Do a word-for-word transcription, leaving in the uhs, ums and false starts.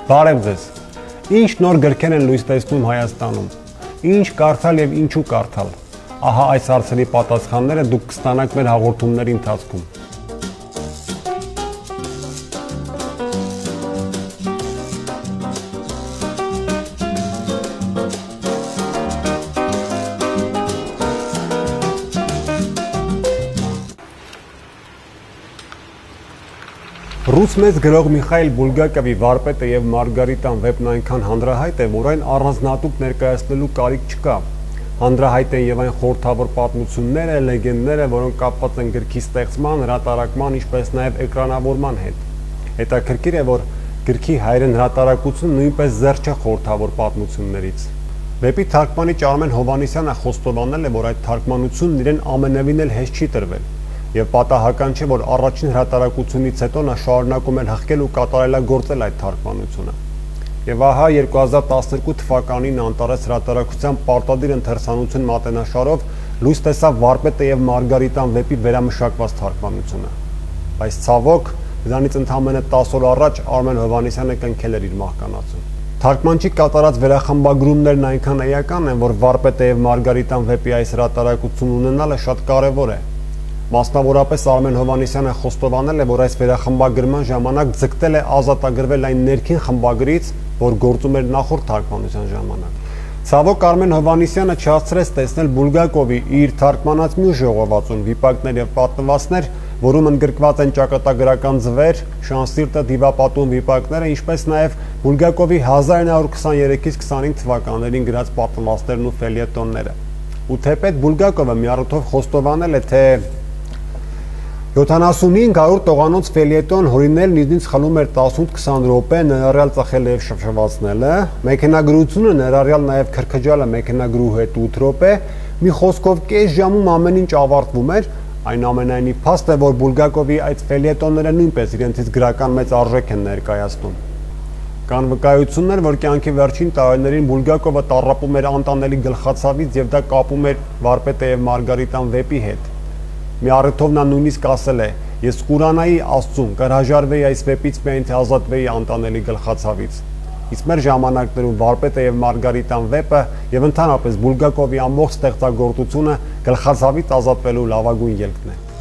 Բարև ձեզ։ Ինչ նոր գրքեր են լույս տեսնում Հայաստանում։ Ինչ կարդալ եւ ինչու կարդալ։ Ահա այս հարցերի պատասխանները դուք կստանաք մեր հաղորդումների ընթացքում։ Ռուս մեծ գրող Միխայել Բուլգակովի «Վարպետը եւ Մարգարիտան» վեպն այնքան հանրահայտ է, որ այն առանձնահատուկ ներկայացնելու կարիք չկա։ Հանրահայտ են եւ այն խորհրդավոր պատմությունները, լեգենդները, որոնք կապված են գրքի ստեղծման, հրատարակման, ինչպես նաեւ էկրանավորման հետ։ Հետաքրքիր է, որ գրքի հայերեն հրատարակությունը նույնպես զերծ չէ խորհրդավոր պատմություններից։ Վեպի թարգմանիչ Արմեն Հովհաննիսյանը խոստովանել է, որ այդ թարգմանությունն իրեն ամենևին էլ հեշտ չի տրվել։ Եվ պատահական չէ, որ առաջին հրատարակությունից հետո նա շարունակում էր հղկել ու կատարելագործել այդ թարգմանությունը։ Եվ ահա երկու հազար տասներկու թվականին անտարես հրատարակության պարտադիր ընթերցանություն մատենաշարով լույս տեսավ «Վարպետը եւ Մարգարիտան» վեպի վերամշակված թարգմանությունը։ Բայց ցավոք, դրանից ընդամենը տասը օր առաջ Արմեն Հովհաննիսյանը կնքել էր իր մահկանացուն։ Թարգմանչի կատարած վերախմբագրումներն այնքան էական են, որ «Վարպետը եւ Մարգարիտան» վեպի այս հրատարակությունն ունենալը շատ կարեւոր է։ Մասնավորապես Արմեն Հովհաննիսյանը խոստովանել է, որ այս վերախմբագրման ժամանակ ձգտել է ազատագրվել այն ներքին խմբագրից, որ գործում էր նախորդ թարգմանության ժամանակ։ Ցավոք Արմեն Հովհաննիսյանը չհասցրեց տեսնել Բուլգակովի իր թարգմանած մյուս ժողովածուն «Վիպակներ եւ պատմվածքներ», որում ընդգրկված են ճակատագրական ձվեր, Շանսիրտը, Դիվապատում վիպակները, ինչպես նաեւ Բուլգակովի հազար ինը հարյուր քսաներեքից քսանհինգ թվականներին գրած պատմվածքներն ու ֆելյետոնները։ Ու թեպետ Բուլգակովը մի առիթով խոստովանել է, թե յոթանասունհինգ հարյուր տողանոց ֆելյետոն հորինելն ինձնից խլում էր տասունութ քսան րոպե, ներառյալ ծխելը եւ շփշվածնելը, մեքենագրությունը, ներառյալ նաեւ քրքջալը մեքենագրուհու հետ ութ րոպե, մի խոսքով կես ժամում ամեն ինչ ավարտվում էր, այնուամենայնիվ փաստ է, որ Բուլգակովի այդ ֆելյետոնները նույնպես իրենցից գրական մեծ արժեք են ներկայացնում։ Կան վկայություններ, որ կյանքի վերջին տարիներին Բուլգակովը տառապում էր անտանելի գլխացավից եւ դա կապում էր «Վարպետը եւ Մարգարիտան» վեպի հետ։ Մի առիթով նա նույնիսկ ասել է. «Ես կուրանայի Աստծուն, կհրաժարվեի այս վեպից միայն թե ազատվեի անտանելի գլխացավից»։ Իսկ մեր ժամանակներում «Վարպետը եւ Մարգարիտան» վեպը եւ ընդհանրապես Բուլգակովի ամբողջ ստեղծագործությունը գլխացավից ազատվելու լավագույն ելքն է։